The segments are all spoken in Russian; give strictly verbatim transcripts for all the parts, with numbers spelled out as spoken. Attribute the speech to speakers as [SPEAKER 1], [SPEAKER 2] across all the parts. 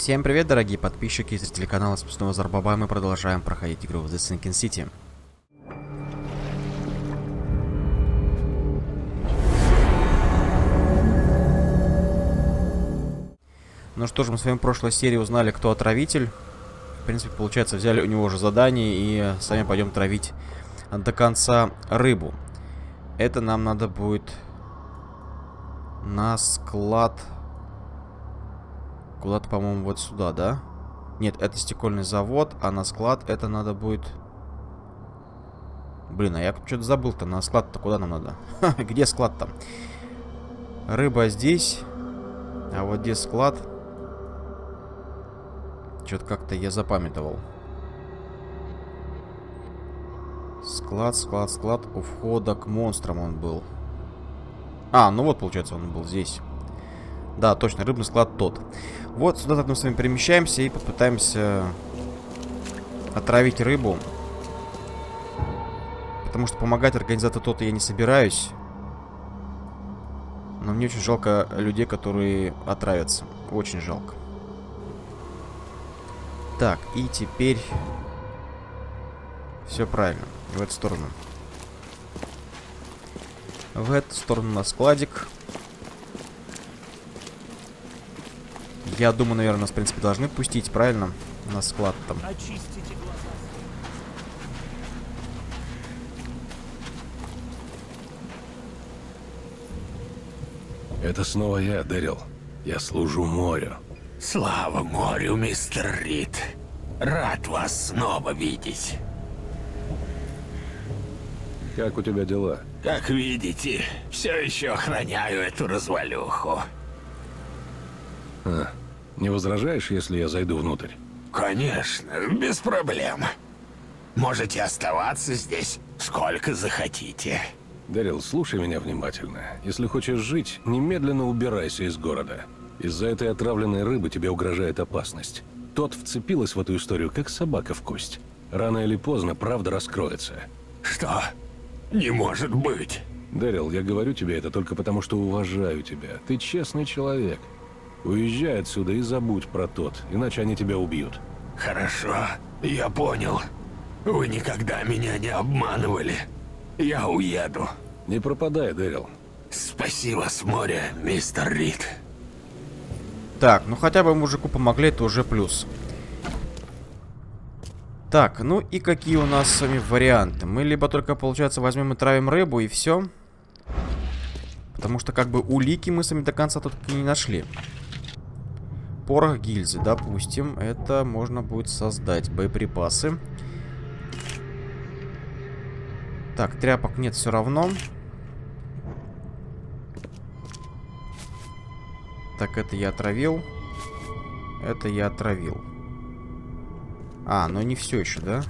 [SPEAKER 1] Всем привет, дорогие подписчики и зрители канала Спасного Зарбаба. Мы продолжаем проходить игру в The Sinking City. Ну что ж, мы с вами в прошлой серии узнали, кто отравитель. В принципе, получается, взяли у него уже задание и сами пойдем травить до конца рыбу. Это нам надо будет на склад... Куда-то, по-моему, вот сюда, да? Нет, это стекольный завод, а на склад это надо будет... Блин, а я что-то забыл-то. На склад-то куда нам надо? Где склад-то? Рыба здесь. А вот где склад? Что-то как-то я запамятовал. Склад, склад, склад. У входа к монстрам он был. А, ну вот, получается, он был здесь. Да, точно, рыбный склад тот. Вот сюда так мы с вами перемещаемся и попытаемся отравить рыбу. Потому что помогать организатору тот я не собираюсь. Но мне очень жалко людей, которые отравятся. Очень жалко. Так, и теперь... Все правильно. В эту сторону. В эту сторону на складик. Я думаю, наверное, нас, в принципе, должны пустить, правильно? На склад там.
[SPEAKER 2] Это снова я, Дэрил. Я служу морю.
[SPEAKER 3] Слава морю, мистер Рид. Рад вас снова видеть.
[SPEAKER 2] Как у тебя дела?
[SPEAKER 3] Как видите, все еще охраняю эту развалюху.
[SPEAKER 2] А, не возражаешь, если я зайду внутрь?
[SPEAKER 3] Конечно, без проблем. Можете оставаться здесь сколько захотите.
[SPEAKER 2] Дэрил, слушай меня внимательно. Если хочешь жить, немедленно убирайся из города. Из-за этой отравленной рыбы тебе угрожает опасность. Тот вцепилась в эту историю, как собака в кость. Рано или поздно правда раскроется.
[SPEAKER 3] Что? Не может быть.
[SPEAKER 2] Дэрил, я говорю тебе это только потому, что уважаю тебя. Ты честный человек. Уезжай отсюда и забудь про тот, иначе они тебя убьют.
[SPEAKER 3] Хорошо, я понял. Вы никогда меня не обманывали. Я уеду.
[SPEAKER 2] Не пропадай, Дэрил.
[SPEAKER 3] Спасибо с моря, мистер Рид.
[SPEAKER 1] Так, ну хотя бы мужику помогли, это уже плюс. Так, ну и какие у нас с вами варианты? Мы либо только, получается, возьмем и травим рыбу, и все. Потому что, как бы, улики мы с вами до конца тут и не нашли. Порох гильзы, допустим. Это можно будет создать. Боеприпасы. Так, тряпок нет все равно. Так, это я отравил. Это я отравил. А, но не все еще, да?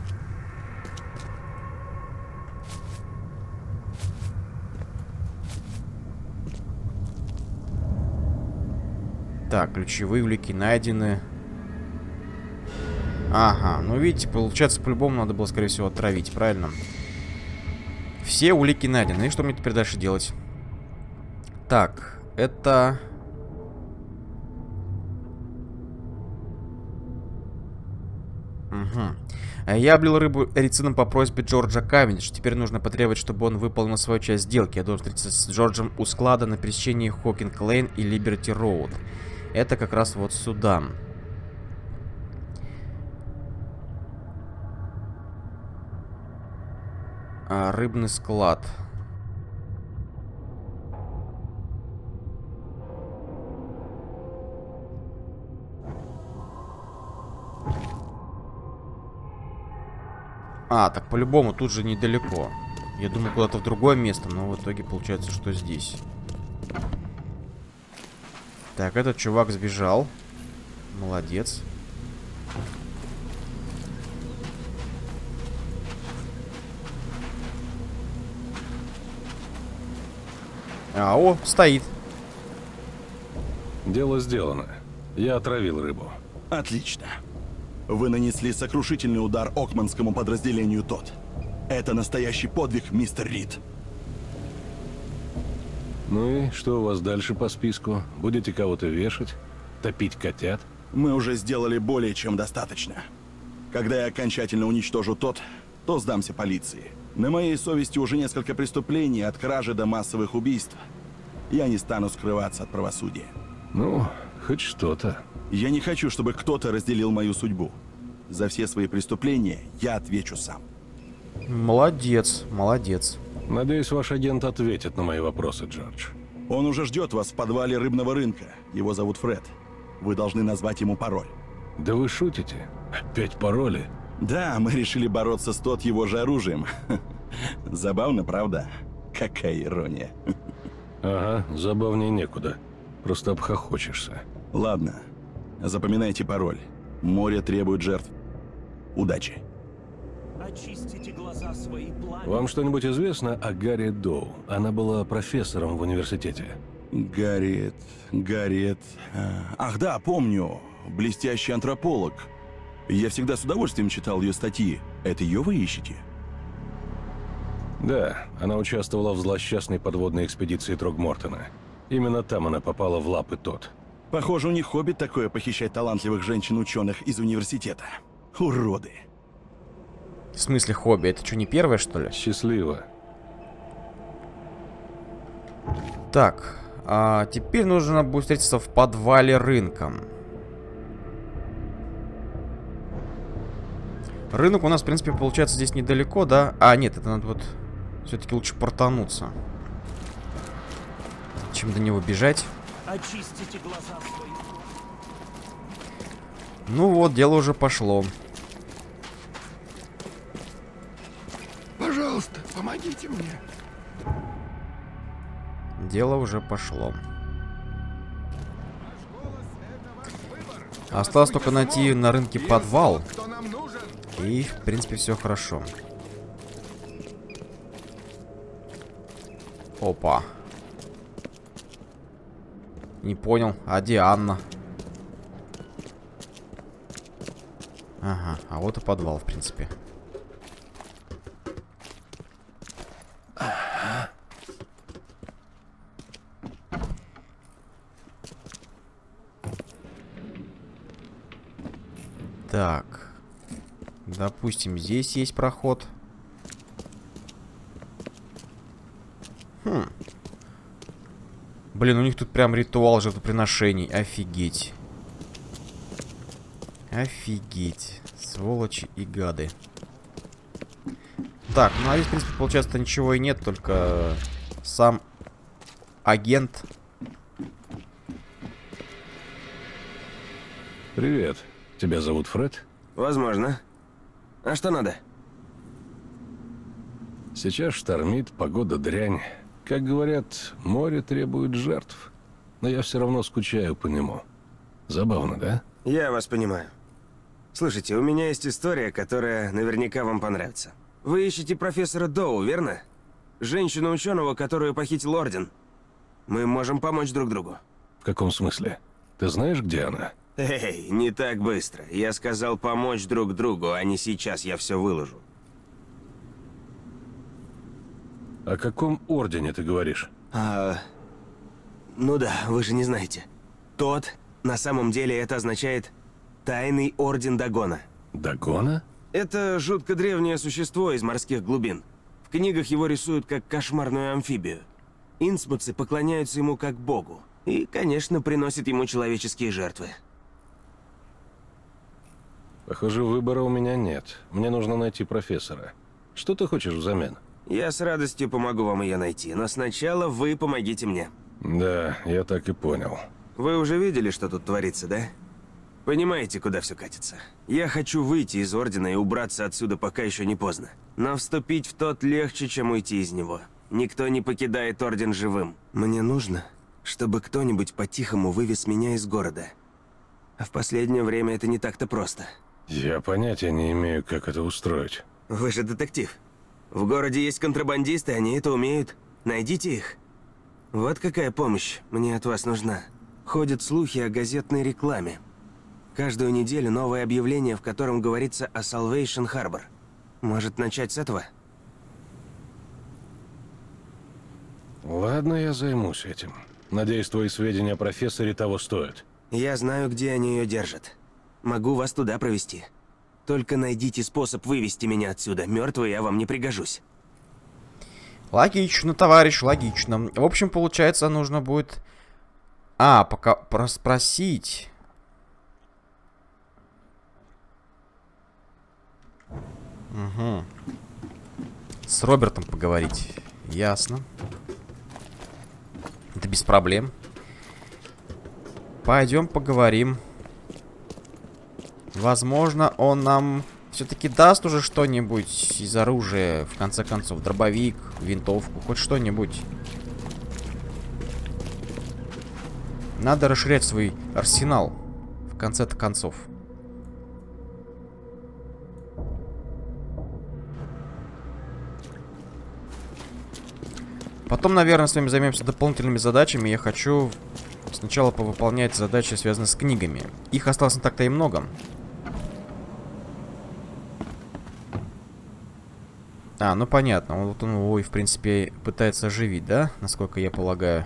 [SPEAKER 1] Так, ключевые улики найдены. Ага, ну видите, получается, по-любому надо было, скорее всего, отравить, правильно? Все улики найдены. И что мне теперь дальше делать? Так, это... Угу. Я облил рыбу эрицином по просьбе Джорджа Кавендиша. Теперь нужно потребовать, чтобы он выполнил свою часть сделки. Я должен встретиться с Джорджем у склада на пересечении Хокинг-Лейн и Либерти-Роуд. Это как раз вот сюда. А, рыбный склад. А, так по-любому тут же недалеко. Я думаю, куда-то в другое место, но в итоге получается, что здесь. Так, этот чувак сбежал. Молодец. А, о, стоит.
[SPEAKER 2] Дело сделано. Я отравил рыбу.
[SPEAKER 4] Отлично. Вы нанесли сокрушительный удар окманскому подразделению ТОТ. Это настоящий подвиг, мистер Рид.
[SPEAKER 2] Ну и что у вас дальше по списку? Будете кого-то вешать? Топить котят?
[SPEAKER 4] Мы уже сделали более чем достаточно. Когда я окончательно уничтожу тот, то сдамся полиции. На моей совести уже несколько преступлений, от кражи до массовых убийств. Я не стану скрываться от правосудия.
[SPEAKER 2] Ну, хоть что-то.
[SPEAKER 4] Я не хочу, чтобы кто-то разделил мою судьбу. За все свои преступления я отвечу сам.
[SPEAKER 1] Молодец, молодец.
[SPEAKER 2] Надеюсь, ваш агент ответит на мои вопросы, Джордж.
[SPEAKER 4] Он уже ждет вас в подвале рыбного рынка. Его зовут Фред. Вы должны назвать ему пароль.
[SPEAKER 2] Да вы шутите? Опять пароли?
[SPEAKER 4] Да, мы решили бороться с тот его же оружием. Забавно, правда? Какая ирония.
[SPEAKER 2] Ага, забавнее некуда. Просто обхохочешься.
[SPEAKER 4] Ладно, запоминайте пароль. Море требует жертв. Удачи.
[SPEAKER 5] Очистите глаза свои пламя.
[SPEAKER 2] Вам что-нибудь известно о Гарри Доу? Она была профессором в университете.
[SPEAKER 4] Гарриет, Гарриет... Ах да, помню. Блестящий антрополог. Я всегда с удовольствием читал ее статьи. Это ее вы ищете?
[SPEAKER 2] Да, она участвовала в злосчастной подводной экспедиции Трогмортона. Именно там она попала в лапы Тот.
[SPEAKER 4] Похоже, у них хобби такое — похищать талантливых женщин-ученых из университета. Уроды.
[SPEAKER 1] В смысле хобби? Это что, не первое, что ли?
[SPEAKER 2] Счастливо.
[SPEAKER 1] Так, а теперь нужно будет встретиться в подвале рынка. Рынок у нас, в принципе, получается здесь недалеко, да? А, нет, это надо вот... Все-таки лучше портануться, чем до него бежать.
[SPEAKER 5] Очистите глаза свои.
[SPEAKER 1] Ну вот, дело уже пошло.
[SPEAKER 3] Пожалуйста, помогите мне.
[SPEAKER 1] Дело уже пошло. Осталось только найти на рынке подвал. И, в принципе, все хорошо. Опа. Не понял. А где Анна? Ага, а вот и подвал, в принципе. Так. Допустим, здесь есть проход. Хм. Блин, у них тут прям ритуал жертвоприношений. Офигеть. Офигеть. Сволочи и гады. Так, ну а здесь, в принципе, получается, ничего и нет, только сам агент.
[SPEAKER 2] Привет. Тебя зовут Фред?
[SPEAKER 6] Возможно. А что надо?
[SPEAKER 2] Сейчас штормит, погода дрянь. Как говорят, море требует жертв. Но я все равно скучаю по нему. Забавно, да?
[SPEAKER 6] Я вас понимаю. Слушайте, у меня есть история, которая наверняка вам понравится. Вы ищете профессора Доу, верно? Женщину-ученого, которую похитил Орден. Мы можем помочь друг другу.
[SPEAKER 2] В каком смысле? Ты знаешь, где она?
[SPEAKER 6] Эй, не так быстро. Я сказал помочь друг другу, а не сейчас я все выложу.
[SPEAKER 2] О каком ордене ты говоришь?
[SPEAKER 6] А... Ну да, вы же не знаете. Тот, на самом деле это означает Тайный Орден Дагона.
[SPEAKER 2] Дагона?
[SPEAKER 6] Это жутко древнее существо из морских глубин. В книгах его рисуют как кошмарную амфибию. Инсмутцы поклоняются ему как богу. И, конечно, приносят ему человеческие жертвы.
[SPEAKER 2] Похоже, выбора у меня нет. Мне нужно найти профессора. Что ты хочешь взамен?
[SPEAKER 6] Я с радостью помогу вам ее найти, но сначала вы помогите мне.
[SPEAKER 2] Да, я так и понял.
[SPEAKER 6] Вы уже видели, что тут творится, да? Понимаете, куда все катится. Я хочу выйти из Ордена и убраться отсюда, пока еще не поздно. Но вступить в тот легче, чем уйти из него. Никто не покидает Орден живым. Мне нужно, чтобы кто-нибудь по-тихому вывез меня из города. А в последнее время это не так-то просто.
[SPEAKER 2] Я понятия не имею, как это устроить.
[SPEAKER 6] Вы же детектив. В городе есть контрабандисты, они это умеют. Найдите их. Вот какая помощь мне от вас нужна. Ходят слухи о газетной рекламе. Каждую неделю новое объявление, в котором говорится о Salvation Harbor. Может, начать с этого?
[SPEAKER 2] Ладно, я займусь этим. Надеюсь, твои сведения о профессоре того стоят.
[SPEAKER 6] Я знаю, где они ее держат. Могу вас туда провести. Только найдите способ вывести меня отсюда. Мертвый я вам не пригожусь.
[SPEAKER 1] Логично, товарищ, логично. В общем, получается, нужно будет... А, пока проспросить. Угу. С Робертом поговорить. Ясно. Это без проблем. Пойдем поговорим. Возможно, он нам все-таки даст уже что-нибудь из оружия. В конце концов, дробовик, винтовку, хоть что-нибудь. Надо расширять свой арсенал. В конце-то концов. Потом, наверное, с вами займемся дополнительными задачами. Я хочу сначала повыполнять задачи, связанные с книгами. Их осталось не так-то и много. А, ну понятно. Вот он его, и, в принципе, пытается оживить, да? Насколько я полагаю.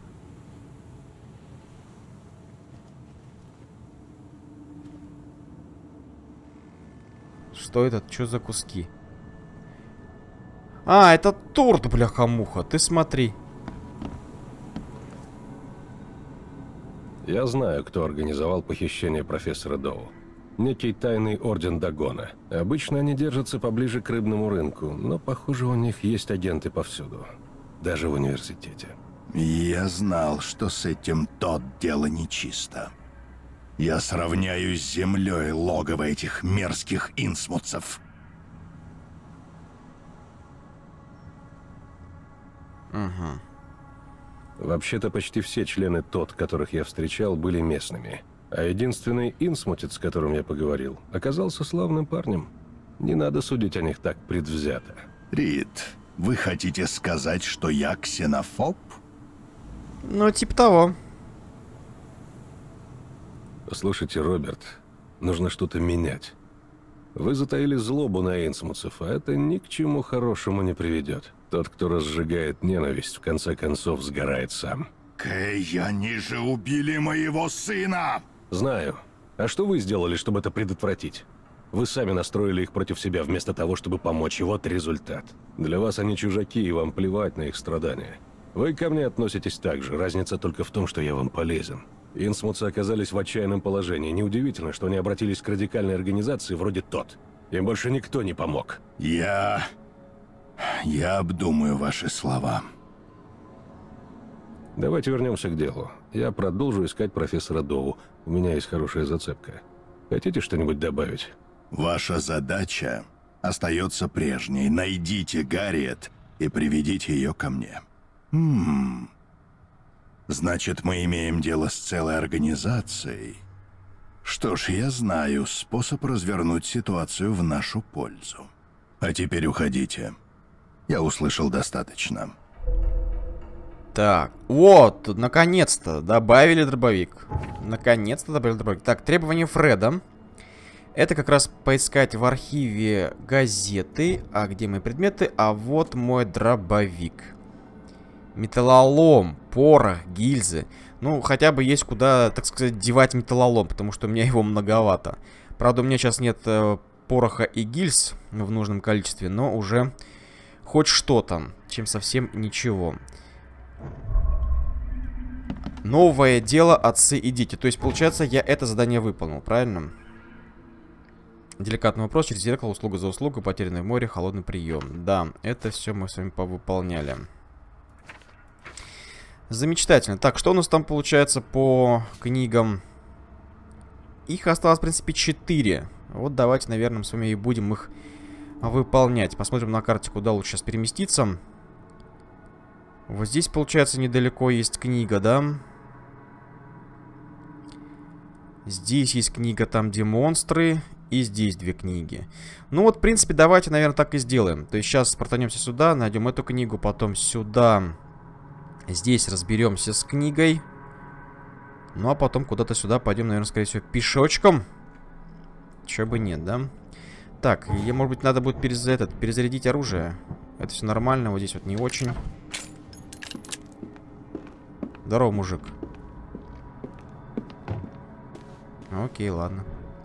[SPEAKER 1] Что это? Что за куски? А, это торт, бляха-муха. Ты смотри.
[SPEAKER 2] Я знаю, кто организовал похищение профессора Доу. Некий тайный орден Дагона. Обычно они держатся поближе к рыбному рынку, но, похоже, у них есть агенты повсюду. Даже в университете.
[SPEAKER 7] Я знал, что с этим тот дело нечисто. Я сравняю с землей логово этих мерзких инсмутцев.
[SPEAKER 1] Угу.
[SPEAKER 2] Вообще-то почти все члены ТОТ, которых я встречал, были местными. А единственный инсмутец, с которым я поговорил, оказался славным парнем. Не надо судить о них так предвзято.
[SPEAKER 7] Рид, вы хотите сказать, что я ксенофоб?
[SPEAKER 1] Ну, типа того.
[SPEAKER 2] Послушайте, Роберт, нужно что-то менять. Вы затаили злобу на инсмутцев, а это ни к чему хорошему не приведет. Тот, кто разжигает ненависть, в конце концов сгорает сам.
[SPEAKER 7] Кэй, они же убили моего сына!
[SPEAKER 2] Знаю. А что вы сделали, чтобы это предотвратить? Вы сами настроили их против себя вместо того, чтобы помочь. И вот результат. Для вас они чужаки, и вам плевать на их страдания. Вы ко мне относитесь так же. Разница только в том, что я вам полезен. Инсмутцы оказались в отчаянном положении. Неудивительно, что они обратились к радикальной организации вроде ТОТ. Им больше никто не помог.
[SPEAKER 7] Я... Я обдумаю ваши слова.
[SPEAKER 2] Давайте вернемся к делу. Я продолжу искать профессора Доу. У меня есть хорошая зацепка. Хотите что-нибудь добавить?
[SPEAKER 7] Ваша задача остается прежней. Найдите Гарриет и приведите ее ко мне. Хм... Значит, мы имеем дело с целой организацией. Что ж, я знаю способ развернуть ситуацию в нашу пользу. А теперь уходите. Я услышал достаточно.
[SPEAKER 1] Так, вот, наконец-то добавили дробовик. Наконец-то добавили дробовик. Так, требования Фреда. Это как раз поискать в архиве газеты. А где мои предметы? А вот мой дробовик. Металлолом, порох, гильзы. Ну, хотя бы есть куда, так сказать, девать металлолом, потому что у меня его многовато. Правда, у меня сейчас нет э, пороха и гильз в нужном количестве, но уже хоть что-то, чем совсем ничего. Новое дело «Отцы и дети». То есть, получается, я это задание выполнил, правильно? Деликатный вопрос. Через зеркало, услуга за услугу, потерянное в море, холодный прием. Да, это все мы с вами повыполняли. Замечательно. Так, что у нас там получается по книгам? Их осталось, в принципе, четыре. Вот давайте, наверное, мы с вами и будем их выполнять. Посмотрим на карте, куда лучше сейчас переместиться. Вот здесь, получается, недалеко есть книга, да? Здесь есть книга, там, где монстры. И здесь две книги. Ну вот, в принципе, давайте, наверное, так и сделаем. То есть сейчас протанемся сюда, найдем эту книгу, потом сюда. Здесь разберемся с книгой. Ну а потом куда-то сюда пойдем, наверное, скорее всего, пешочком. Чего бы нет, да? Так, я, может быть, надо будет перез... этот, перезарядить оружие. Это все нормально, вот здесь вот не очень. Здорово, мужик. Окей, ладно.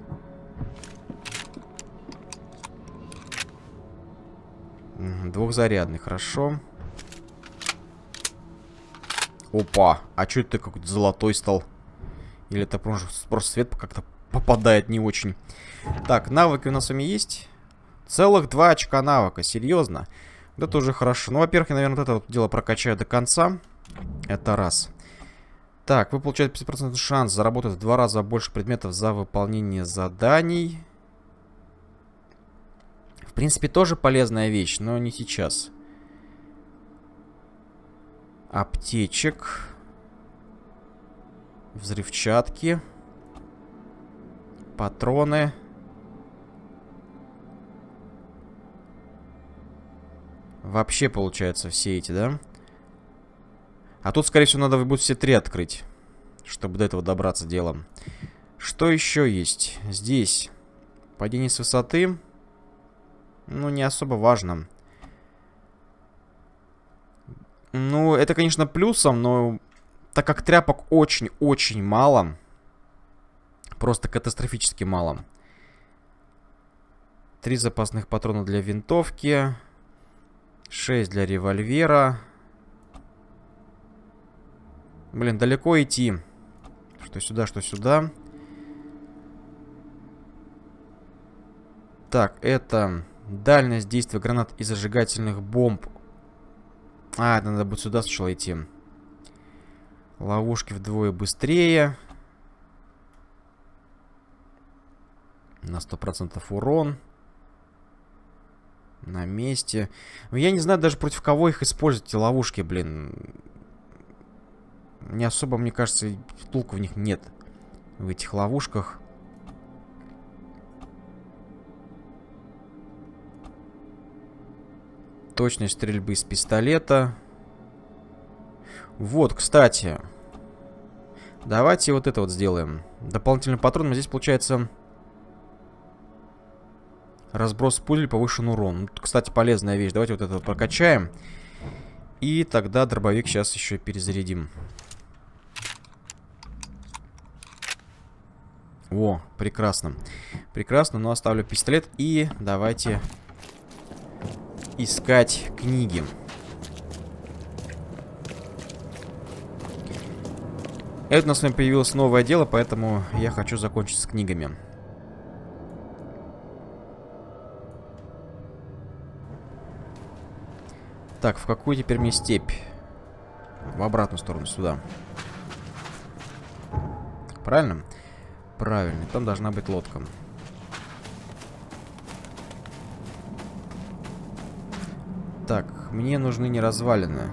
[SPEAKER 1] Двухзарядный, хорошо. Опа, а что это какой-то золотой стал? Или это просто, просто свет как-то попадает не очень. Так, навыки у нас с вами есть. Целых два очка навыка, серьезно. Вот это уже хорошо. Ну, во-первых, я, наверное, вот это вот дело прокачаю до конца. Это раз. Так, вы получаете пятьдесят процентов шанс заработать в два раза больше предметов за выполнение заданий. В принципе, тоже полезная вещь, но не сейчас. Аптечек. Взрывчатки. Патроны. Вообще, получается, все эти, да? А тут, скорее всего, надо будет все три открыть, чтобы до этого добраться делом. Что еще есть? Здесь падение с высоты. Ну, не особо важно. Ну, это, конечно, плюсом, но так как тряпок очень-очень мало, просто катастрофически мало. Три запасных патрона для винтовки. Шесть для револьвера. Блин, далеко идти. Что сюда, что сюда. Так, это дальность действия гранат и зажигательных бомб. А, это надо будет сюда сначала идти. Ловушки вдвое быстрее. На сто процентов урон. На месте. Но я не знаю даже против кого их использовать, эти ловушки, блин. Не особо, мне кажется, толку в них нет. В этих ловушках. Точность стрельбы из пистолета. Вот, кстати. Давайте вот это вот сделаем. Дополнительный патрон. Здесь получается разброс пули, повышен урон. Кстати, полезная вещь. Давайте вот это вот прокачаем. И тогда дробовик сейчас еще перезарядим. О, прекрасно. Прекрасно, но оставлю пистолет. И давайте искать книги. Это у нас с вами появилось новое дело, поэтому я хочу закончить с книгами. Так, в какую теперь мне степь? В обратную сторону, сюда. Правильно? Правильно, там должна быть лодка. Так, мне нужны не развалины.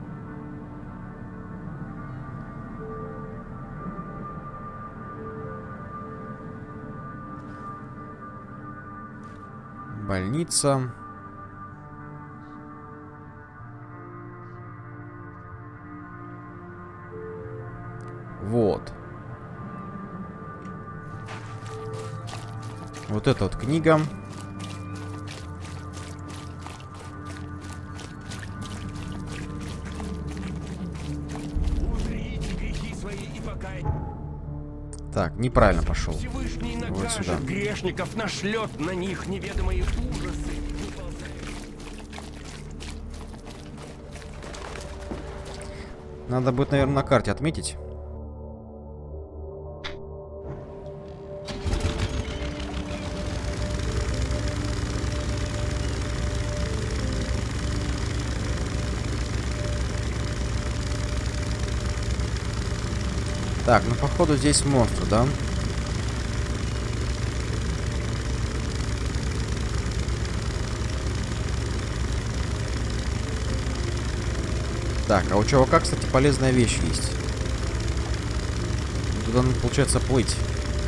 [SPEAKER 1] Больница. Вот. Вот эта вот книга. Так, неправильно пошел. Вот сюда.
[SPEAKER 3] Грешников нашлет на них неведомые ужасы.
[SPEAKER 1] Надо будет, наверное, на карте отметить. Так, ну походу здесь монстр, да? Так, а у чувака, кстати, полезная вещь есть. Туда надо, получается, плыть.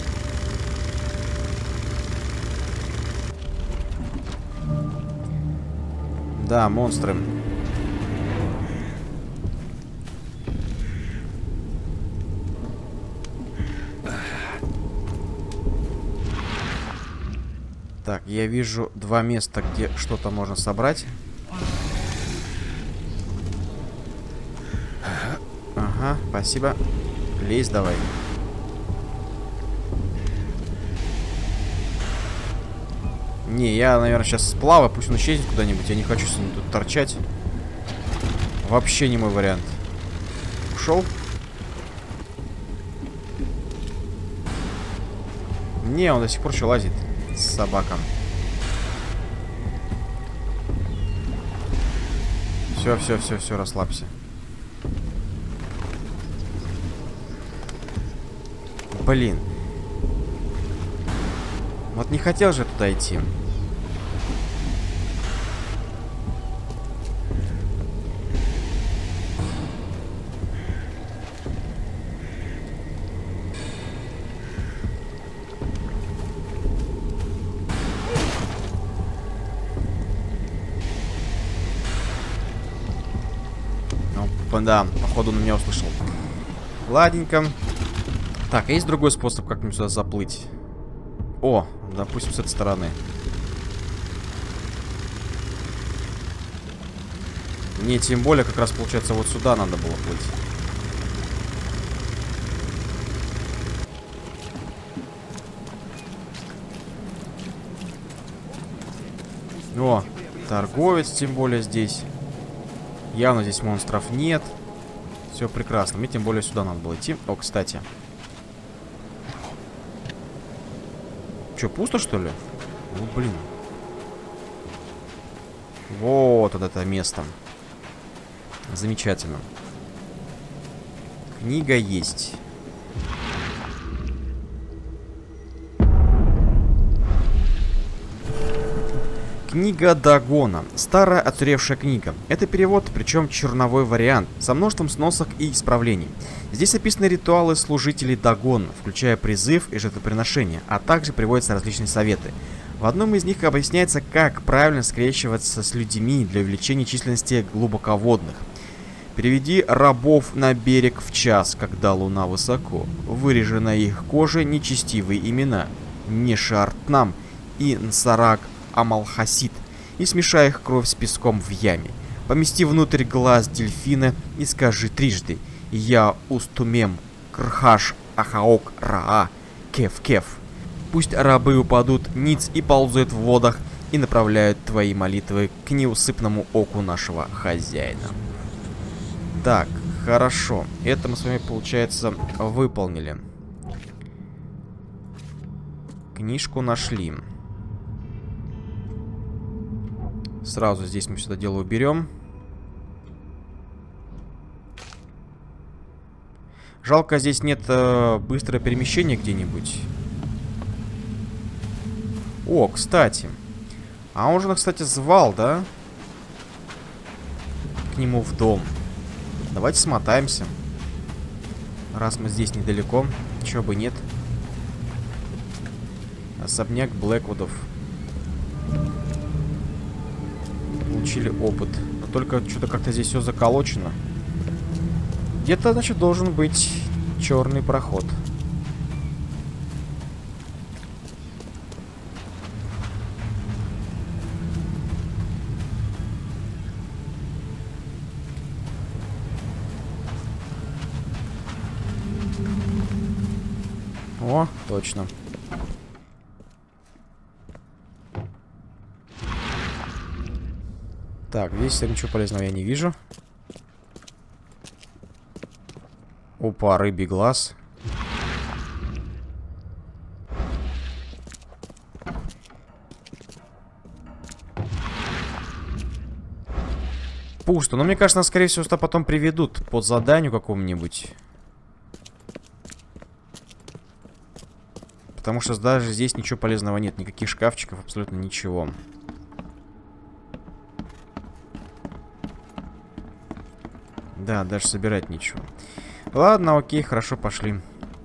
[SPEAKER 1] Да, монстры. Так, я вижу два места, где что-то можно собрать. Ага, спасибо. Лезь давай. Не, я, наверное, сейчас сплаваю, пусть он исчезнет куда-нибудь. Я не хочу с ним тут торчать. Вообще не мой вариант. Ушел? Не, он до сих пор еще лазит. Собака. Все, все, все, все, расслабься. Блин. Вот не хотел же туда идти. Ну, да, походу он меня услышал. Ладненько. Так, а есть другой способ как-нибудь сюда заплыть? О, допустим, с этой стороны. Не, тем более, как раз получается, вот сюда надо было плыть. О, торговец, тем более, здесь. Явно здесь монстров нет. Все прекрасно. Мне тем более сюда надо было идти. О, кстати. Че, пусто, что ли? Ну, блин. Вот это место. Замечательно. Книга есть. Книга Дагона. Старая отсыревшая книга. Это перевод, причем черновой вариант, со множеством сносок и исправлений. Здесь описаны ритуалы служителей Дагона, включая призыв и жертвоприношение, а также приводятся различные советы. В одном из них объясняется, как правильно скрещиваться с людьми для увеличения численности глубоководных. Переведи рабов на берег в час, когда луна высоко. Вырежи на их коже нечестивые имена. Нешартнам и Нсарак Амалхасид, и смешай их кровь с песком в яме. Помести внутрь глаз дельфина и скажи трижды: «Я устумем крхаш ахаок раа кеф-кеф». Пусть рабы упадут ниц и ползают в водах и направляют твои молитвы к неусыпному оку нашего хозяина. Так, хорошо. Это мы с вами, получается, выполнили. Книжку нашли. Сразу здесь мы сюда дело уберем. Жалко, здесь нет э, быстрого перемещения где-нибудь. О, кстати. А он же, кстати, звал, да? К нему в дом. Давайте смотаемся. Раз мы здесь недалеко. Чего бы нет. Особняк Блэквудов. Получили опыт. Но только что-то как-то здесь все заколочено. Где-то, значит, должен быть черный проход. О, точно. Так, здесь ничего полезного я не вижу. Опа, рыбий глаз. Пусто. Но мне кажется, нас, скорее всего, сюда потом приведут по заданию какому-нибудь. Потому что даже здесь ничего полезного нет. Никаких шкафчиков, абсолютно ничего. Да, даже собирать ничего. Ладно, окей, хорошо, пошли.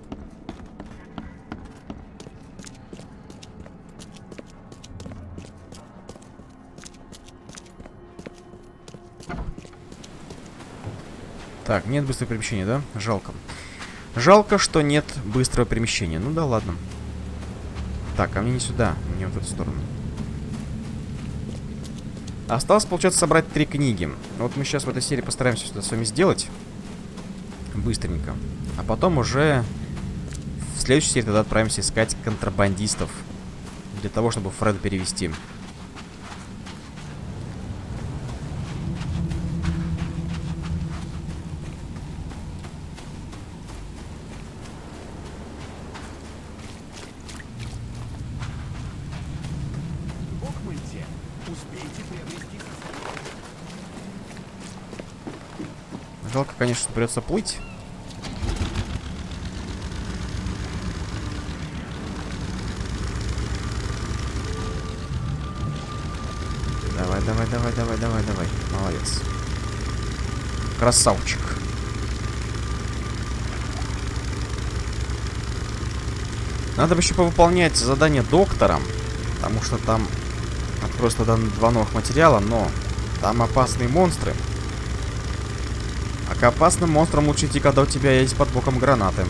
[SPEAKER 1] Так, нет быстрого перемещения, да? Жалко. Жалко, что нет быстрого перемещения. Ну да, ладно. Так, а мне не сюда, мне в эту сторону. Осталось, получается, собрать три книги. Вот мы сейчас в этой серии постараемся что-то с вами сделать. Быстренько. А потом уже в следующей серии тогда отправимся искать контрабандистов. для того, чтобы Фреда перевести. Жалко, конечно, придется плыть. Давай, давай, давай, давай, давай, давай. Молодец. Красавчик. Надо бы еще повыполнять задание доктора, потому что там просто два новых материала, но там опасные монстры. А к опасным монстрам лучше идти, когда у тебя есть под боком гранаты.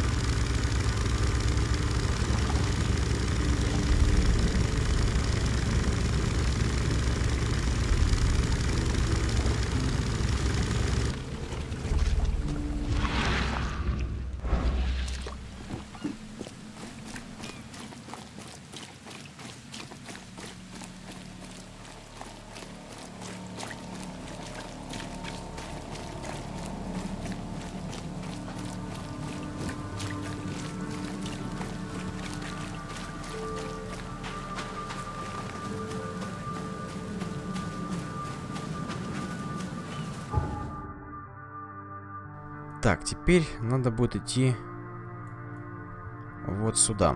[SPEAKER 1] Так, теперь надо будет идти вот сюда.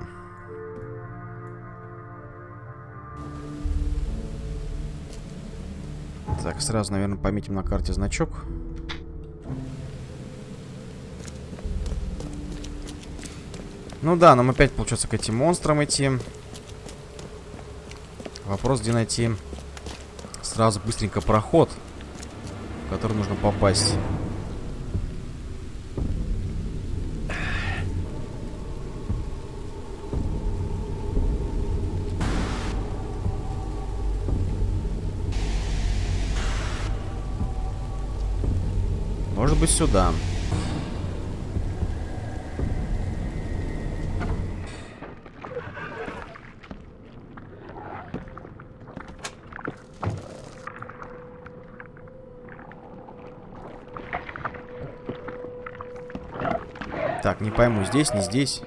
[SPEAKER 1] Так, сразу, наверное, пометим на карте значок. Ну да, нам опять, получается, к этим монстрам идти. Вопрос, где найти сразу быстренько проход, в который нужно попасть. Может быть, сюда. Так, не пойму, здесь, не здесь.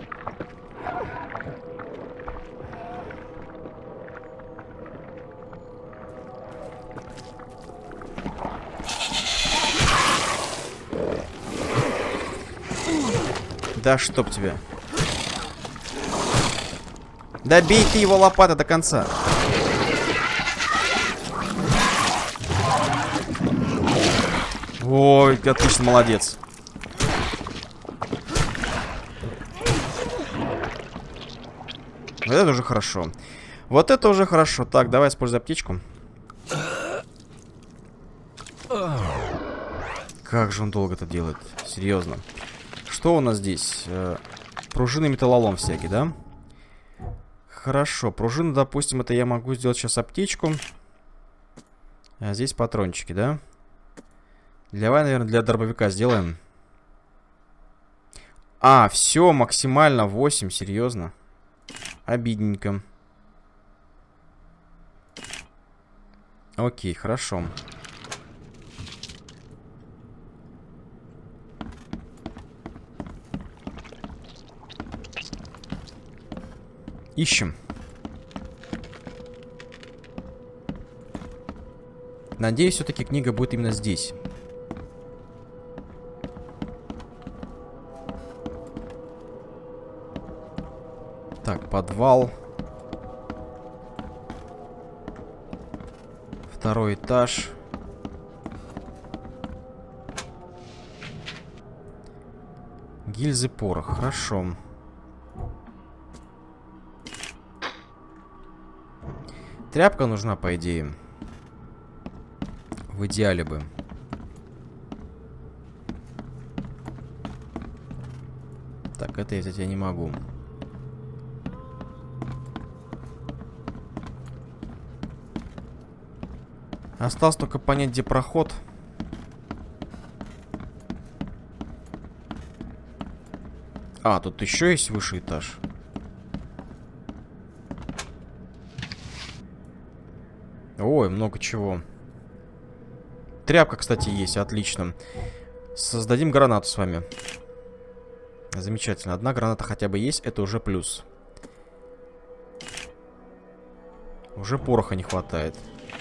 [SPEAKER 1] Да чтоб тебя. Да бей ты его лопатой до конца. Ой, ты отлично, молодец. Вот это уже хорошо. Вот это уже хорошо. Так, давай используй аптечку. Как же он долго это делает. Серьезно. Что у нас здесь? Пружины, металлолом всякий, да? Хорошо. Пружины, допустим, это я могу сделать сейчас аптечку. А здесь патрончики, да? Давай, наверное, для дробовика сделаем. А, все, максимально восемь, серьезно. Обидненько. Окей, хорошо. Ищем. Надеюсь, все-таки книга будет именно здесь. Так, подвал. Второй этаж. Гильзы, порох. Хорошо. Тряпка нужна, по идее. В идеале бы. Так, это я взять я не могу. Осталось только понять, где проход. А, тут еще есть высший этаж. Ой, много чего. Тряпка, кстати, есть, отлично. Создадим гранату с вами. Замечательно. Одна граната хотя бы есть, это уже плюс. Уже пороха не хватает.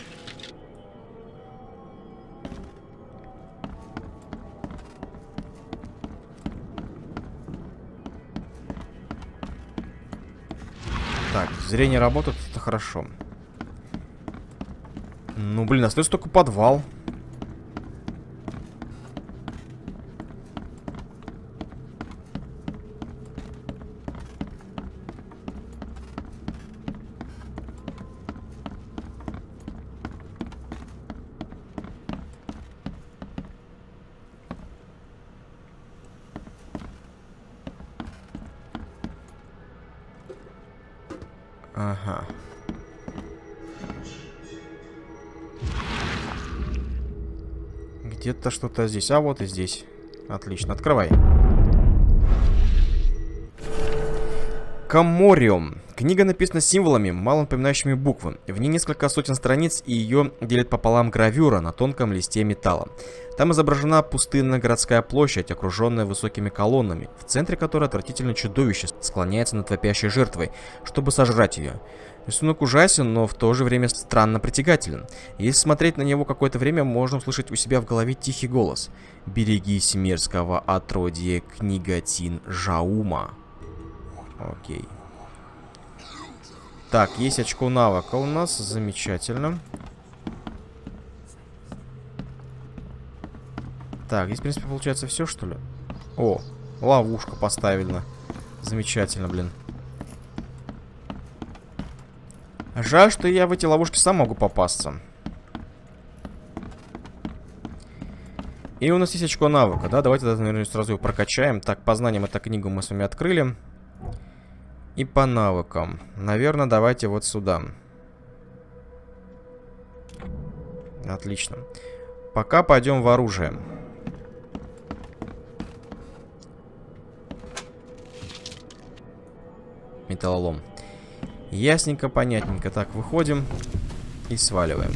[SPEAKER 1] Так, зрение работает, это хорошо. Ну, блин, остается только подвал. Ага. Где-то что-то здесь. А вот и здесь. Отлично. Открывай. Камориум. Книга написана символами, мало напоминающими буквы. В ней несколько сотен страниц, и ее делит пополам гравюра на тонком листе металла. Там изображена пустынная городская площадь, окруженная высокими колоннами, в центре которой отвратительное чудовище склоняется над вопящей жертвой, чтобы сожрать ее. Рисунок ужасен, но в то же время странно притягателен. Если смотреть на него какое-то время, можно услышать у себя в голове тихий голос. «Берегись мерзкого отродья книгатин Жаума». Окей. Так, есть очко навыка у нас. Замечательно. Так, здесь, в принципе, получается все, что ли? О, ловушку поставлена. Замечательно, блин. Жаль, что я в эти ловушки сам могу попасться. И у нас есть очко навыка, да? Давайте, наверное, сразу его прокачаем. Так, по знаниям эту книгу мы с вами открыли. И по навыкам. Наверное, давайте вот сюда. Отлично. Пока пойдем в оружие. Металлолом. Ясненько, понятненько. Так, выходим и сваливаем.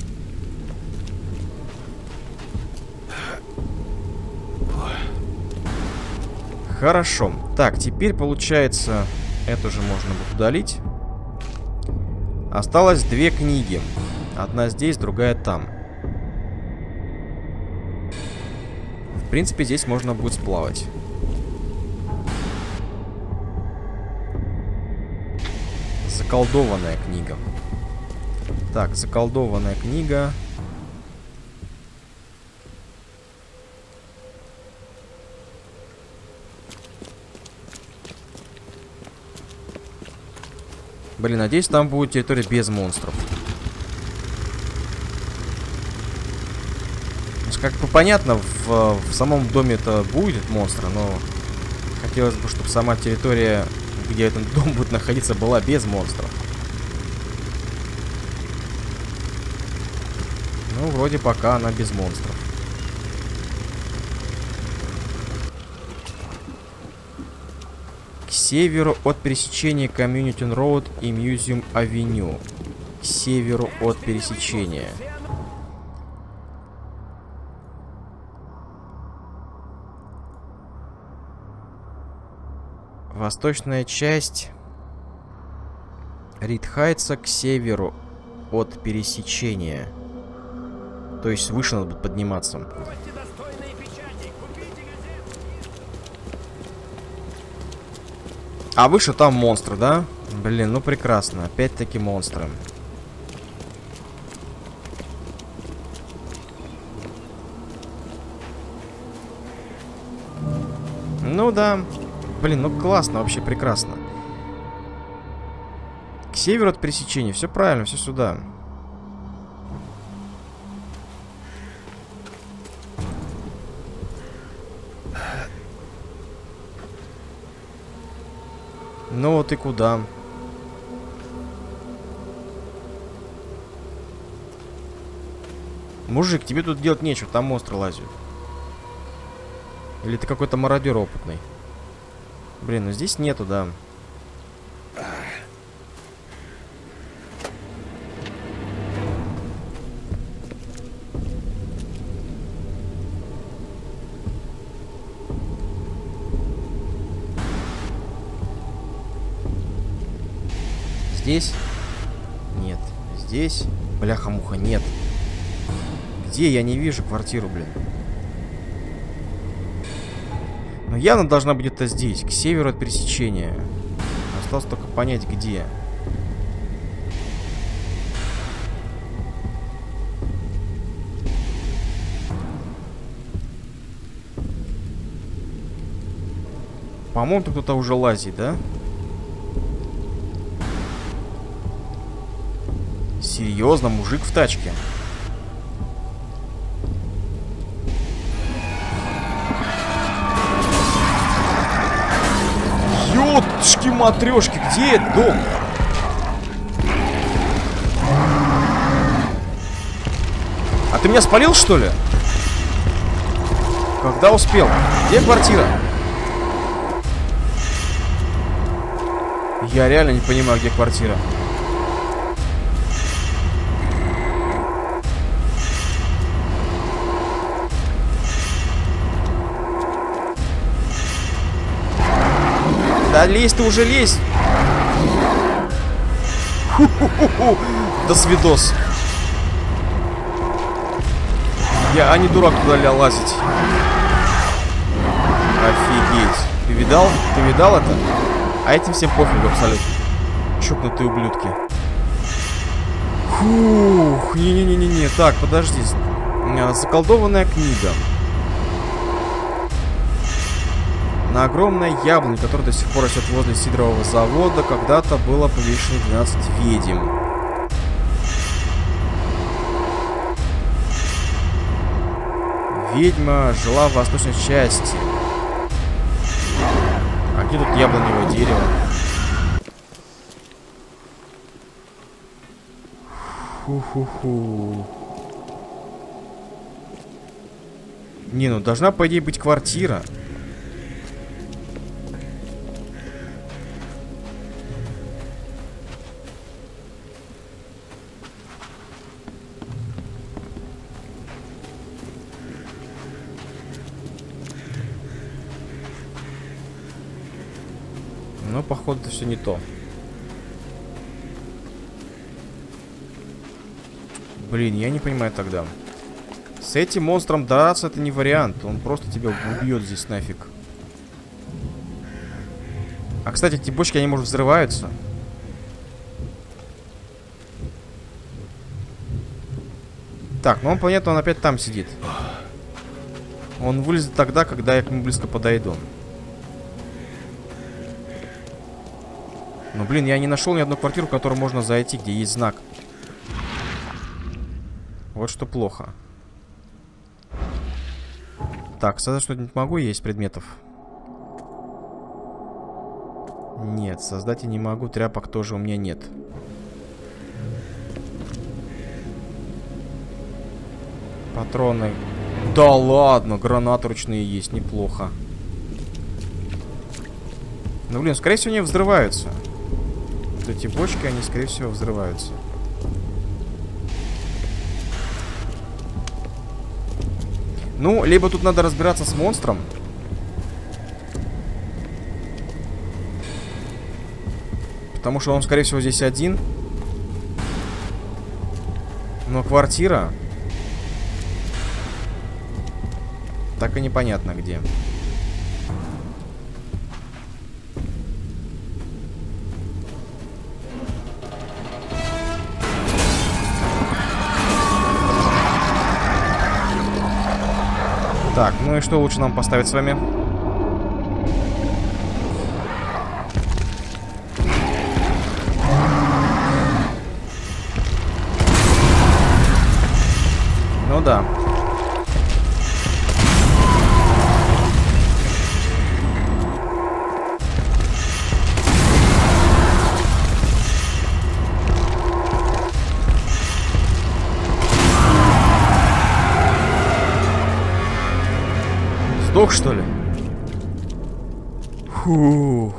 [SPEAKER 1] Хорошо. Так, теперь получается... Эту же можно будет удалить. Осталось две книги. Одна здесь, другая там. В принципе, здесь можно будет сплавать. Заколдованная книга. Так, заколдованная книга. Блин, надеюсь, там будет территория без монстров. Как бы понятно, в, в самом доме это будет монстры, но хотелось бы, чтобы сама территория, где этот дом будет находиться, была без монстров. Ну, вроде пока она без монстров. К северу от пересечения Community Road и Museum Avenue. К северу от пересечения. Восточная часть Рид-Хайтса к северу от пересечения. То есть выше надо будет подниматься. А выше там монстры, да? Блин, ну прекрасно. Опять-таки монстры. Ну да. Блин, ну классно, вообще прекрасно. К северу от пересечения. Все правильно, все сюда. Ну вот и куда? Мужик, тебе тут делать нечего, там монстры лазят. Или ты какой-то мародер опытный? Блин, ну здесь нету, да. Здесь? Нет. Здесь? Бляха-муха, нет. Где? Я не вижу квартиру, блин. Но явно должна быть где-то здесь, к северу от пересечения. Осталось только понять, где. По-моему, тут кто-то уже лазит, да? Серьезно, мужик в тачке. Ётшки-матрёшки, где этот дом? А ты меня спалил, что ли? Когда успел? Где квартира? Я реально не понимаю, где квартира. Да лезь ты уже, лезь! Ху-ху-ху-ху. До свидос. Я, а не дурак туда лазить. Офигеть. Ты видал? Ты видал это? А этим всем пофигу абсолютно. Чокнутые ублюдки. Фух, не-не-не-не-не. Так, подожди. Заколдованная книга. На огромной яблоне, которая до сих пор растет возле сидрового завода, когда-то было повешено двенадцать ведьм. Ведьма жила в восточной части. А где тут яблоневое дерево? Фу-ху-ху. Не, ну должна, по идее, быть квартира. Но, походу, это все не то. Блин, я не понимаю тогда. С этим монстром драться это не вариант. Он просто тебя убьет здесь нафиг. А, кстати, эти бочки, они, может, взрываются? Так, ну он, понятно, он опять там сидит. Он вылезет тогда, когда я к нему близко подойду. Ну, блин, я не нашел ни одну квартиру, в которую можно зайти, где есть знак. Вот что плохо. Так, создать что-нибудь могу, есть предметов? Нет, создать я не могу, тряпок тоже у меня нет. Патроны. Да ладно, гранаты ручные есть, неплохо. Ну, блин, скорее всего, они взрываются. Вот эти бочки, они, скорее всего, взрываются. Ну, либо тут надо разбираться с монстром. Потому что он, скорее всего, здесь один. Но квартира... Так и непонятно где. Так, ну и что лучше нам поставить с вами? Ну да. Сдох, что ли? Фух.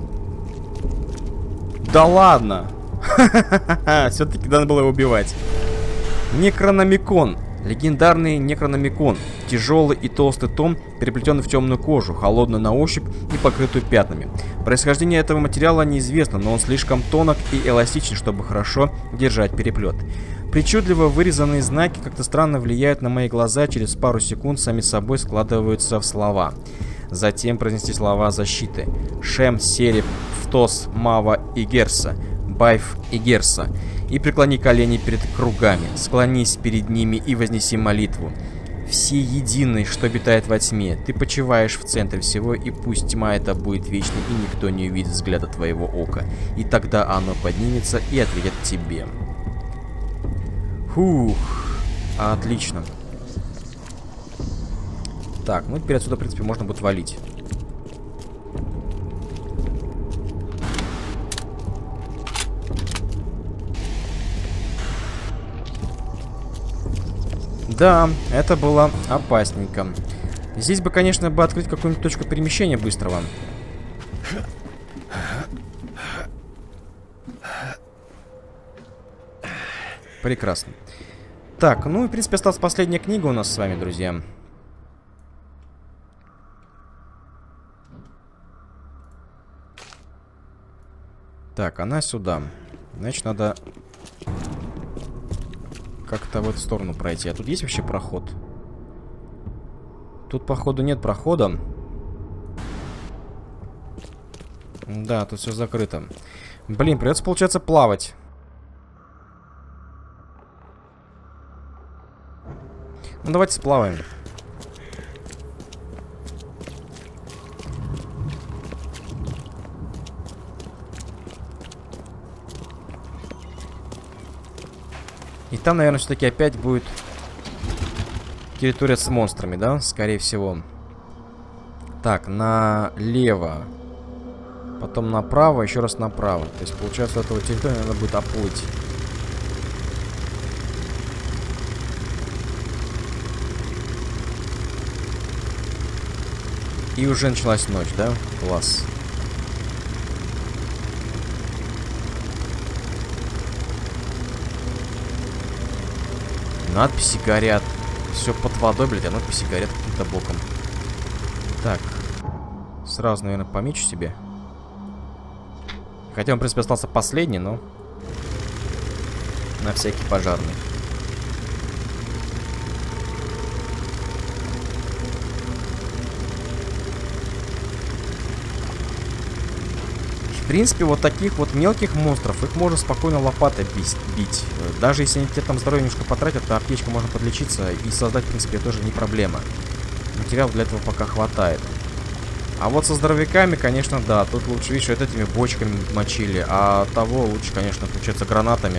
[SPEAKER 1] Да ладно. Все-таки надо было его убивать. Некрономикон. Легендарный Некрономикон. Тяжелый и толстый том, переплетенный в темную кожу, холодную на ощупь и покрытую пятнами. Происхождение этого материала неизвестно, но он слишком тонок и эластичен, чтобы хорошо держать переплет. Причудливо вырезанные знаки как-то странно влияют на мои глаза, через пару секунд сами собой складываются в слова. Затем произнести слова защиты. Шем, Сереб, Фтос, Мава и Герса. Байф и Герса. И преклони колени перед кругами, склонись перед ними и вознеси молитву. Всеединый, что обитает во тьме, ты почиваешь в центре всего, и пусть тьма эта будет вечной, и никто не увидит взгляда твоего ока. И тогда оно поднимется и ответит тебе. Фух, отлично. Так, ну теперь отсюда, в принципе, можно будет валить. Да, это было опасненько. Здесь бы, конечно, бы открыть какую-нибудь точку перемещения быстрого. Прекрасно. Так, ну и, в принципе, осталась последняя книга у нас с вами, друзья. Так, она сюда. Значит, надо как-то в эту сторону пройти. А тут есть вообще проход? Тут, походу, нет прохода. Да, тут все закрыто. Блин, придется, получается, плавать. Ну, давайте сплаваем. И там, наверное, все-таки опять будет территория с монстрами, да? Скорее всего. Так, налево. Потом направо, еще раз направо. То есть, получается, этого территории надо будет оплыть. И уже началась ночь, да? Класс. Надписи горят. Все под водой, блядь, а надписи горят каким-то боком. Так. Сразу, наверное, помечу себе. Хотя он, в принципе, остался последний, но на всякий пожарный. В принципе, вот таких вот мелких монстров, их можно спокойно лопатой бить. Даже если они тебе там здоровье немножко потратят, то аптечку можно подлечиться и создать, в принципе, тоже не проблема. Материал для этого пока хватает. А вот со здоровяками, конечно, да, тут лучше, видишь, вот этими бочками мочили, а того лучше, конечно, получается, гранатами.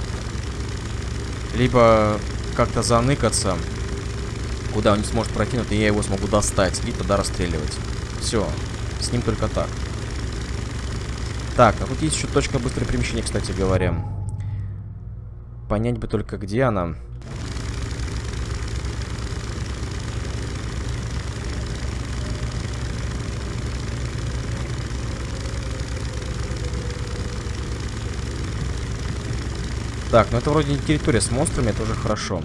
[SPEAKER 1] Либо как-то заныкаться, куда он не сможет прокинуть, и я его смогу достать, и тогда расстреливать. Все, с ним только так. Так, а тут есть еще точка быстрого перемещения, кстати говоря. Понять бы только, где она. Так, ну это вроде не территория с монстрами, это уже хорошо.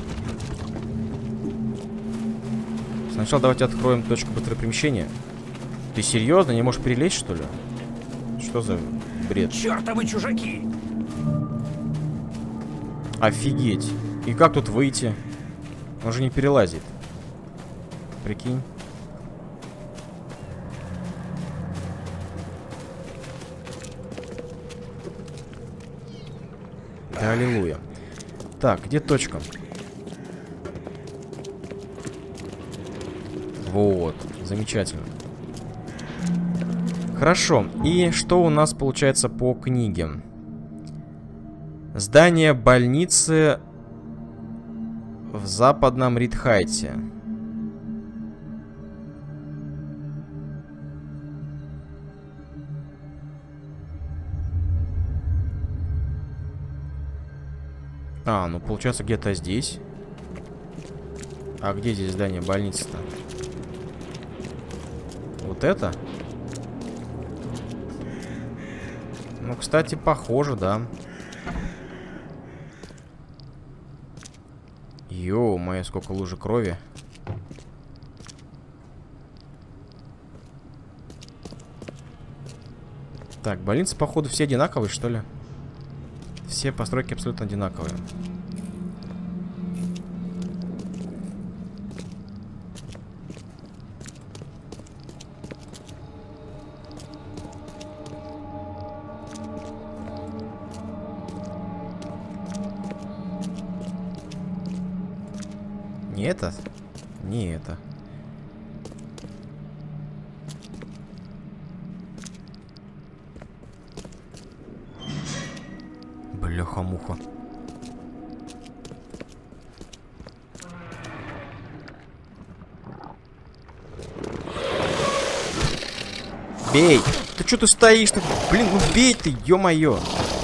[SPEAKER 1] Сначала давайте откроем точку быстрого перемещения. Ты серьезно? Не можешь перелезть, что ли? Что за бред?
[SPEAKER 5] Чёртовы чужаки!
[SPEAKER 1] Офигеть. И как тут выйти? Он же не перелазит. Прикинь. Да, аллилуйя. Так, где точка? Вот, замечательно. Хорошо, и что у нас получается по книге? Здание больницы в западном Ридхайте. А, ну получается где-то здесь. А где здесь здание больницы-то? Вот это? Ну, кстати, похоже, да. Ё-моё, сколько лужи крови. Так, больницы, походу, все одинаковые, что ли? Все постройки абсолютно одинаковые. Не это? Не это. Бляха-муха. Бей! Ты что ты стоишь-то? Блин, ну бей ты, ё-моё!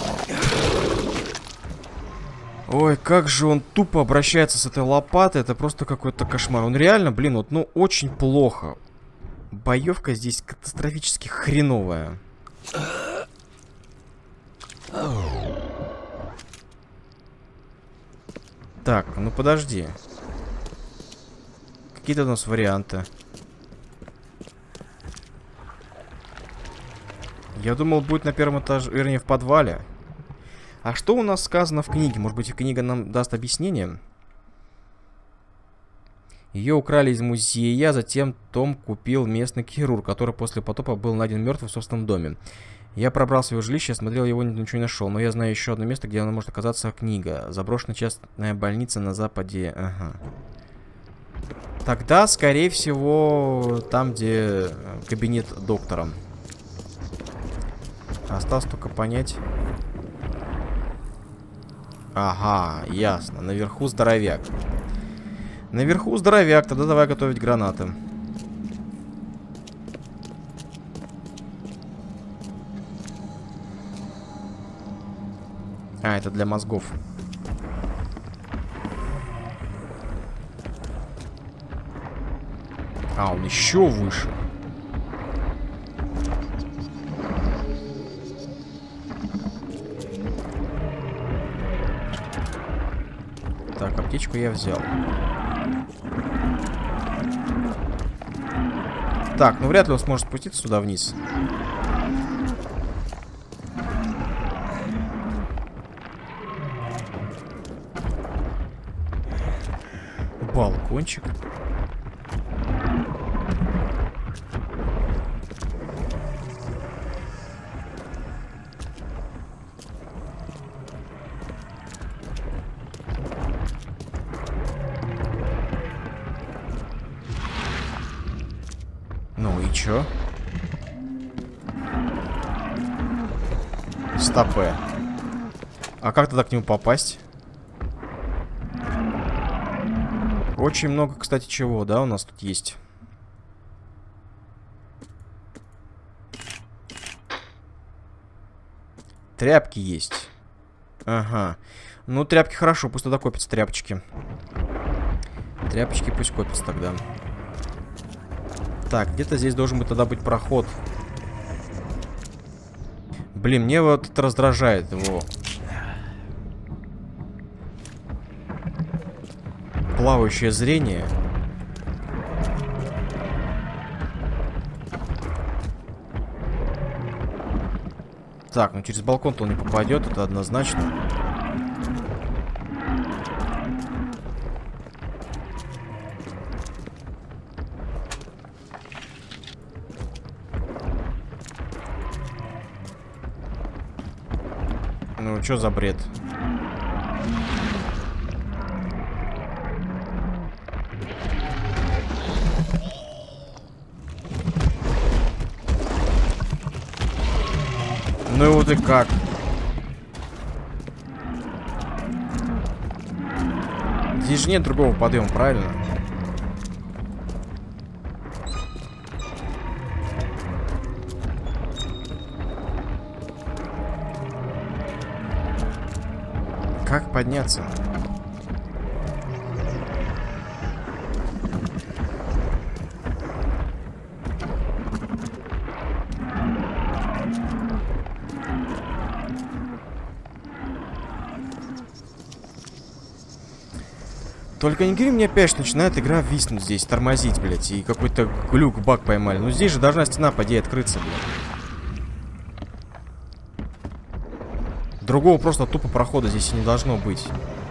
[SPEAKER 1] Ой, как же он тупо обращается с этой лопатой. Это просто какой-то кошмар. Он реально, блин, вот, ну, очень плохо. Боевка здесь катастрофически хреновая. Так, ну подожди. Какие-то у нас варианты. Я думал, будет на первом этаже, вернее, в подвале. А что у нас сказано в книге? Может быть, книга нам даст объяснение? Ее украли из музея, затем Том купил местный хирург, который после потопа был найден мертвым в собственном доме. Я пробрался в его жилище, смотрел его, ничего не нашел. Но я знаю еще одно место, где она может оказаться, книга. Заброшенная частная больница на западе. Ага. Тогда, скорее всего, там, где кабинет доктора. Осталось только понять... Ага, ясно. Наверху здоровяк. Наверху здоровяк. Тогда давай готовить гранаты. А, это для мозгов. А, он еще выше. Так, аптечку я взял. Так, ну вряд ли он сможет спуститься сюда вниз. Балкончик. Ну и чё? Стопэ. А как тогда к нему попасть? Очень много, кстати, чего, да, у нас тут есть. Тряпки есть. Ага. Ну, тряпки хорошо, пусть туда копятся тряпочки. Тряпочки пусть копятся тогда. Так, где-то здесь должен быть тогда быть проход. Блин, мне вот это раздражает его. Плавающее зрение. Так, ну через балкон-то он не попадет, это однозначно. Ну, что за бред? Ну и вот и как? Здесь же нет другого подъема, правильно? Как подняться? Только не говори мне опять, что начинает игра виснуть здесь, тормозить, блядь, и какой-то глюк, баг поймали. Ну здесь же должна стена, по идее, открыться, блядь. Другого просто тупо прохода здесь и не должно быть.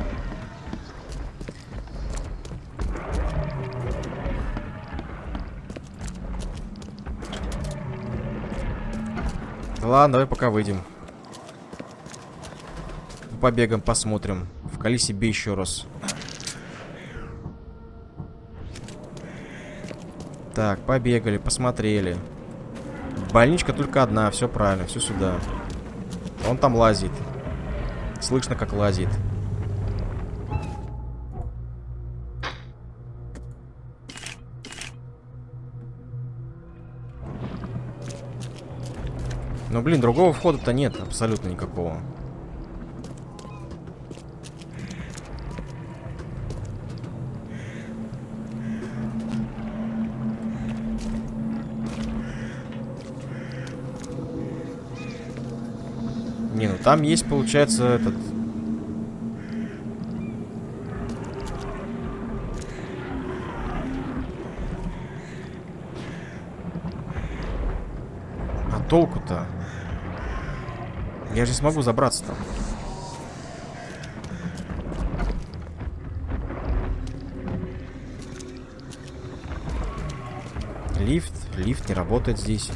[SPEAKER 1] Ладно, давай пока выйдем. Побегаем, посмотрим. Вкали себе еще раз. Так, побегали, посмотрели. Больничка только одна, все правильно, все сюда. Он там лазит. Слышно, как лазит. Ну, блин, другого входа-то нет, абсолютно никакого. Не, ну там есть, получается, этот... А толку-то? Я же не смогу забраться там. Лифт. Лифт не работает здесь.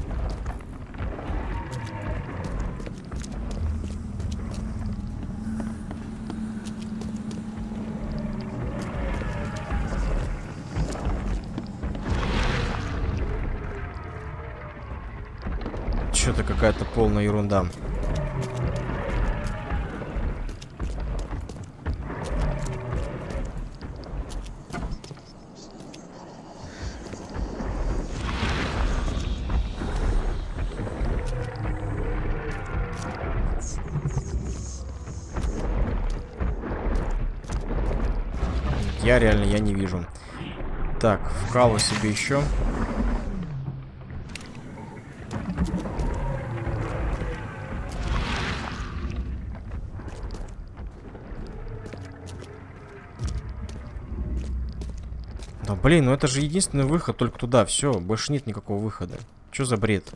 [SPEAKER 1] Что-то какая-то полная ерунда. Я реально, я не вижу. Так, вкалываю себе еще. Да блин, ну это же единственный выход только туда. Все, больше нет никакого выхода. Что за бред?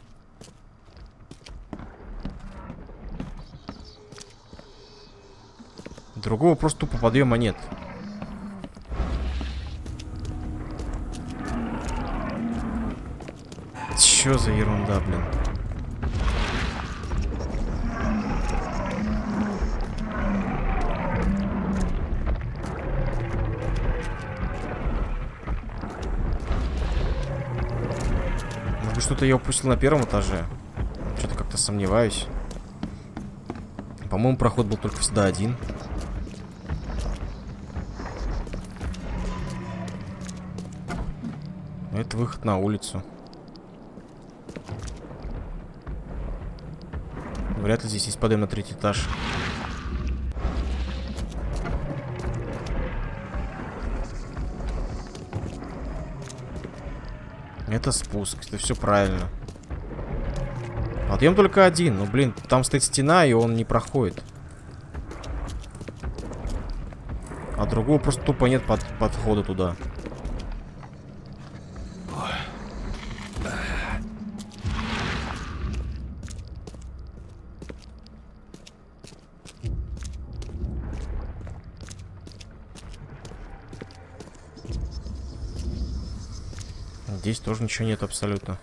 [SPEAKER 1] Другого просто тупо подъема нет. Что за ерунда, блин? Может, что-то я упустил на первом этаже? Что-то как-то сомневаюсь. По-моему, проход был только всегда один. Это выход на улицу. Вряд ли здесь есть подъем на третий этаж. Это спуск, это все правильно. Подъем только один, ну блин, там стоит стена, и он не проходит. А другого просто тупо нет под, подхода туда. Здесь тоже ничего нет абсолютно.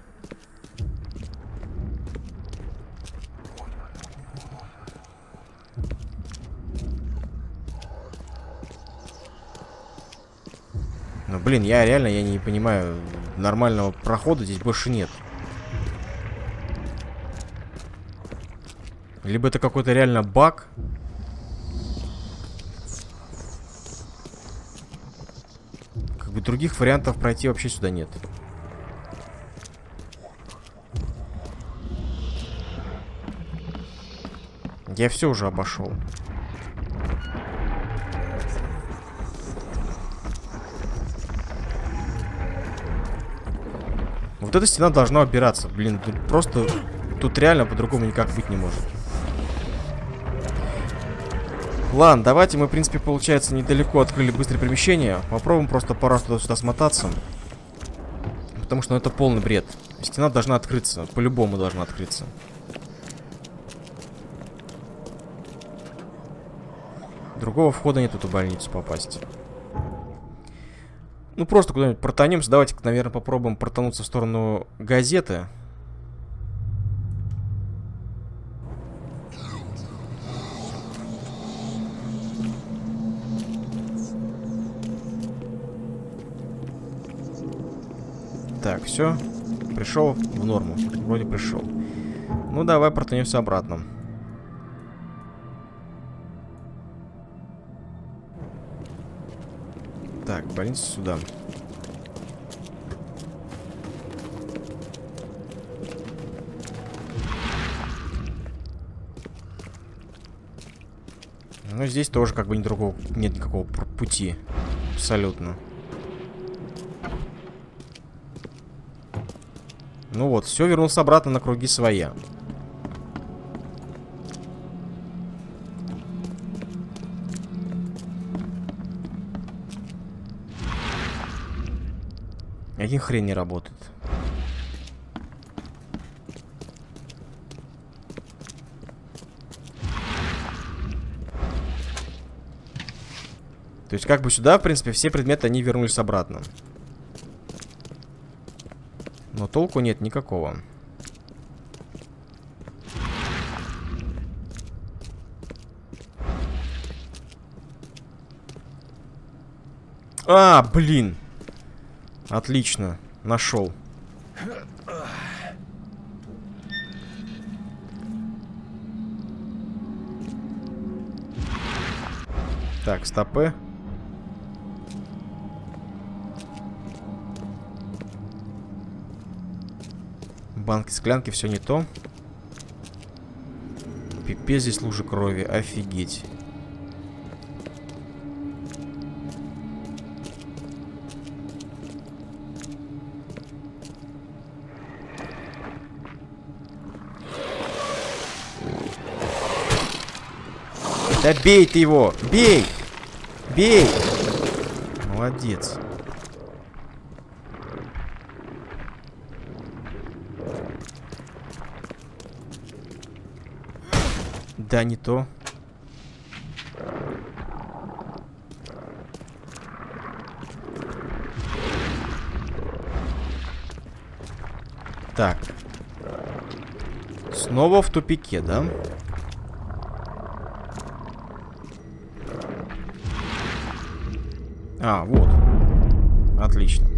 [SPEAKER 1] Ну блин, я реально, я не понимаю, нормального прохода здесь больше нет. Либо это какой-то реально баг. Других вариантов пройти вообще сюда нет. Я все уже обошел. Вот эта стена должна убираться. Блин, тут просто... Тут реально по-другому никак быть не может. Ладно, давайте мы, в принципе, получается, недалеко открыли быстрое перемещение. Попробуем просто пару раз туда-сюда смотаться. Потому что ну, это полный бред. Стена должна открыться. По-любому должна открыться. Другого входа нет в эту больницу попасть. Ну, просто куда-нибудь протанемся. Давайте, наверное, попробуем протануться в сторону газеты. Так, все. Пришел в норму. Вроде пришел. Ну, давай протанемся обратно. Так, больница сюда. Ну, здесь тоже как бы ни другого, нет никакого пути. Абсолютно. Ну вот, все, вернулся обратно на круги своя. Один хрен не работает. То есть как бы сюда, в принципе, все предметы, они вернулись обратно. Но толку нет никакого. А, блин. Отлично. Нашел. Так, стопы. Банки, склянки, все не то. Пипец, здесь лужи крови. Офигеть. Да бей ты его! Бей! Бей! Молодец. Да, не то. Так. Снова в тупике, да? А, вот. Отлично.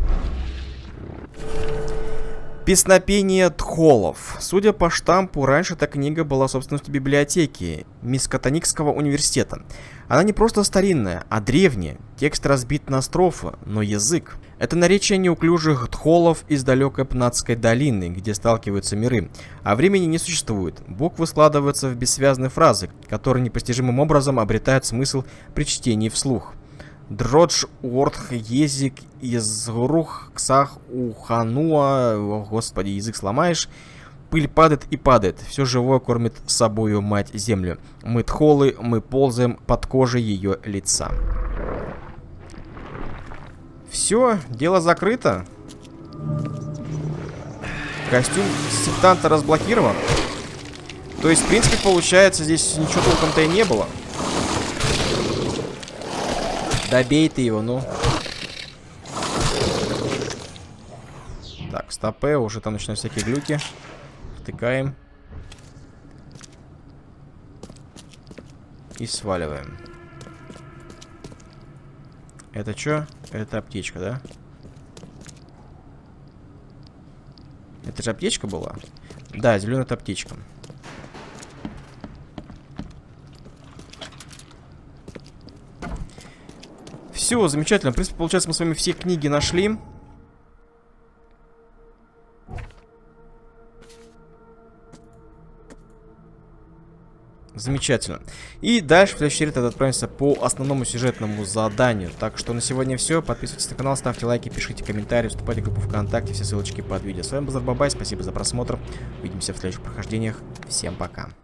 [SPEAKER 1] Песнопение Тхолов. Судя по штампу, раньше эта книга была собственностью библиотеки Мискотоникского университета. Она не просто старинная, а древняя. Текст разбит на строфы, но язык. Это наречие неуклюжих Тхолов из далекой Пнатской долины, где сталкиваются миры. А времени не существует. Буквы складываются в бессвязные фразы, которые непостижимым образом обретают смысл при чтении вслух. Дродж, Уортх, Език, Изрух, Ксах, Ухануа. О, господи, язык сломаешь. Пыль падает и падает. Все живое кормит собою мать землю. Мы тхолы, мы ползаем под кожей ее лица. Все, дело закрыто. Костюм сектанта разблокирован. То есть, в принципе, получается, здесь ничего толком-то и не было. Добей ты его, ну. Так, стопе, уже там начинают всякие глюки. Втыкаем. И сваливаем. Это что? Это аптечка, да? Это же аптечка была? Да, зеленая аптечка. Все, замечательно. В принципе, получается, мы с вами все книги нашли. Замечательно. И дальше в следующей серии тогда отправимся по основному сюжетному заданию. Так что на сегодня все. Подписывайтесь на канал, ставьте лайки, пишите комментарии, вступайте в группу ВКонтакте. Все ссылочки под видео. С вами был Бабай. Спасибо за просмотр. Увидимся в следующих прохождениях. Всем пока.